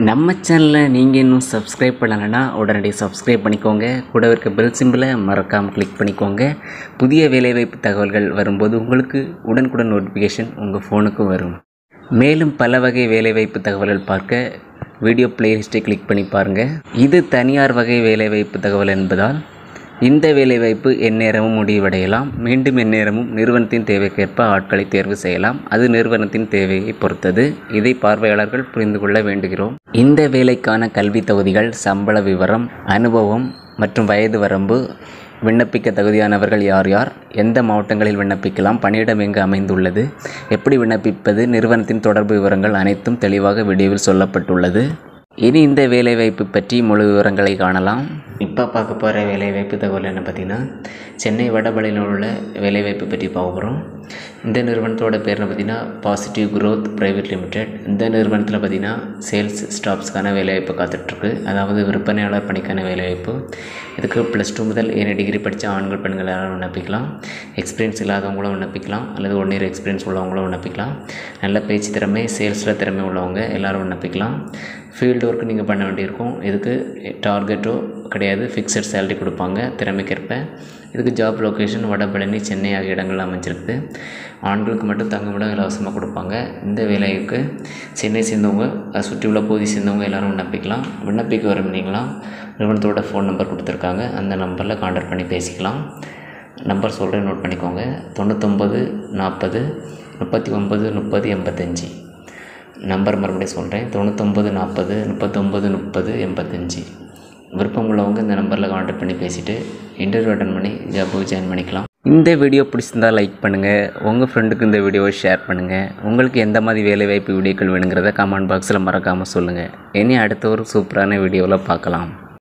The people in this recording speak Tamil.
நம்ம சேனலில் நீங்கள் இன்னும் சப்ஸ்கிரைப் பண்ணலைன்னா உடனடியாக சப்ஸ்கிரைப் பண்ணிக்கோங்க. கூட இருக்க பெல் சிம்பிளை மறக்காமல் கிளிக் பண்ணிக்கோங்க. புதிய வேலைவாய்ப்பு தகவல்கள் வரும்போது உங்களுக்கு உடனுக்குடன் நோட்டிஃபிகேஷன் உங்கள் ஃபோனுக்கு வரும். மேலும் பல வகை வேலைவாய்ப்பு தகவல்கள் பார்க்க வீடியோ பிளேலிஸ்ட்டை கிளிக் பண்ணி பாருங்கள். இது தனியார் வகை வேலைவாய்ப்பு தகவல் என்பதால் இந்த வேலைவாய்ப்பு எந்நேரமும் முடிவடையலாம். மீண்டும் எந்நேரமும் நிறுவனத்தின் தேவைக்கேற்ப ஆட்களை தேர்வு செய்யலாம். அது நிறுவனத்தின் தேவையை பொறுத்தது. இதை பார்வையாளர்கள் புரிந்து கொள்ள வேண்டுகிறோம். இந்த வேலைக்கான கல்வி தகுதிகள், சம்பள விவரம், அனுபவம் மற்றும் வயது வரம்பு, விண்ணப்பிக்க தகுதியானவர்கள் யார் யார், எந்த மாவட்டங்களில் விண்ணப்பிக்கலாம், பணியிடம் எங்கு அமைந்துள்ளது, எப்படி விண்ணப்பிப்பது, நிறுவனத்தின் தொடர்பு விவரங்கள் அனைத்தும் தெளிவாக வீடியோவில் சொல்லப்பட்டுள்ளது. இனி இந்த வேலைவாய்ப்பு பற்றி முழு விவரங்களை காணலாம். இப்போ பார்க்க போகிற வேலைவாய்ப்பு தகவல் என்ன பார்த்திங்கன்னா, சென்னை வடபழனியில் உள்ள வேலைவாய்ப்பு பற்றி பார்க்க போகிறோம். இந்த நிறுவனத்தோட பேர்னு பார்த்திங்கன்னா பாசிட்டிவ் குரோத் பிரைவேட் லிமிடெட். இந்த நிறுவனத்தில் பார்த்திங்கன்னா சேல்ஸ் ஸ்டாஃப்ஸ்க்கான வேலைவாய்ப்பு காத்துட்ருக்கு. அதாவது விற்பனையாளர் பணிக்கான வேலைவாய்ப்பு. இதுக்கு +2 முதல் ஏன் டிகிரி படித்த ஆண்கள் பெண்கள் யாரும் விண்ணப்பிக்கலாம். எக்ஸ்பீரியன்ஸ் இல்லாதவங்களும் விண்ணப்பிக்கலாம், அல்லது 1 இயர் எக்ஸ்பீரியன்ஸ் உள்ளவங்களும் விண்ணப்பிக்கலாம். நல்ல பேச்சு திறமை, சேல்ஸில் திறமை உள்ளவங்க எல்லோரும் விண்ணப்பிக்கலாம். ஃபீல்டு ஒர்க்கு நீங்கள் பண்ண வேண்டியிருக்கும். இதுக்கு டார்கெட்டோ கிடையாது, ஃபிக்ஸட் சேலரி கொடுப்பாங்க திறமைக்கேற்ப. இதுக்கு ஜாப் லொக்கேஷன் வடபழனி, சென்னை ஆகிய இடங்கள் அமைஞ்சிருக்குது. ஆண்களுக்கு மட்டும் தங்குமிடம் இலவசமாக கொடுப்பாங்க. இந்த வேலைக்கு சென்னை சேர்ந்தவங்க, அதை சுற்றி உள்ள பகுதி சேர்ந்தவங்க எல்லோரும் விண்ணப்பிக்கலாம். விண்ணப்பிக்க விரும்பினீங்களா நிறுவனத்தோட ஃபோன் நம்பர் கொடுத்துருக்காங்க, அந்த நம்பரில் கான்டாக்ட் பண்ணி பேசிக்கலாம். நம்பர் சொல்கிறேன், நோட் பண்ணிக்கோங்க. 99 40 39 30 85. நம்பர் மறுபடியும் சொல்கிறேன், 99 40 39 30 85. விருப்பம் உள்ளவங்க இந்த நம்பரில் கான்டாக்ட் பண்ணி பேசிவிட்டு இன்டர்வியூ அட்டன் பண்ணி ஜாபுக்கு ஜாயின் பண்ணிக்கலாம். இந்த வீடியோ பிடிச்சிருந்தால் லைக் பண்ணுங்கள். உங்கள் ஃப்ரெண்டுக்கு இந்த வீடியோவை ஷேர் பண்ணுங்கள். உங்களுக்கு எந்த மாதிரி வேலைவாய்ப்பு வீடியோக்கள் வேணுங்கிறத கமெண்ட் பாக்ஸில் மறக்காமல் சொல்லுங்கள். இனி அடுத்த ஒரு சூப்பரான வீடியோவில் பார்க்கலாம்.